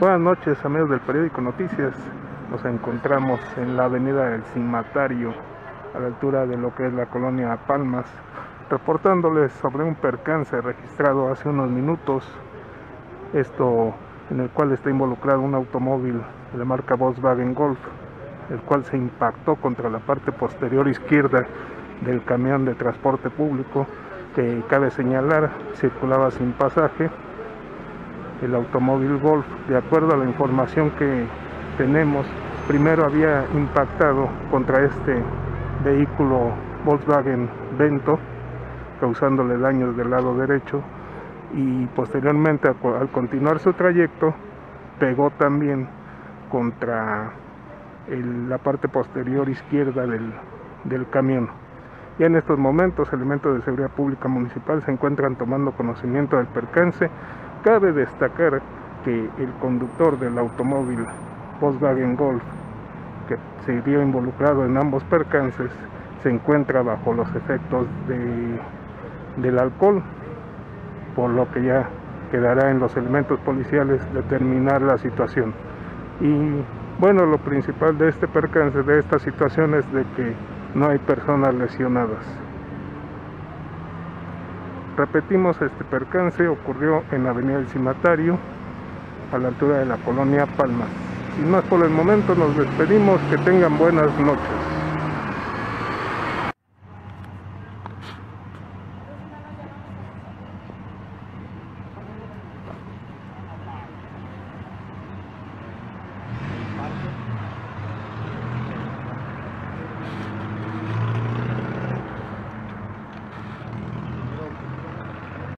Buenas noches, amigos del periódico Noticias. Nos encontramos en la avenida del Cimatario, a la altura de lo que es la colonia Palmas, reportándoles sobre un percance registrado hace unos minutos, esto en el cual está involucrado un automóvil de la marca Volkswagen Golf, el cual se impactó contra la parte posterior izquierda del camión de transporte público, que cabe señalar circulaba sin pasaje. El automóvil Golf, de acuerdo a la información que tenemos, primero había impactado contra este vehículo Volkswagen Vento, causándole daños del lado derecho, y posteriormente, al continuar su trayecto, pegó también contra la parte posterior izquierda del camión. Y en estos momentos, elementos de seguridad pública municipal se encuentran tomando conocimiento del percance. Cabe destacar que el conductor del automóvil Volkswagen Golf, que se vio involucrado en ambos percances, se encuentra bajo los efectos del alcohol, por lo que ya quedará en los elementos policiales determinar la situación. Y bueno, lo principal de este percance, de esta situación, es de que no hay personas lesionadas. Repetimos, este percance ocurrió en la avenida del Cimatario, a la altura de la colonia Palmas. Sin más por el momento, nos despedimos. Que tengan buenas noches.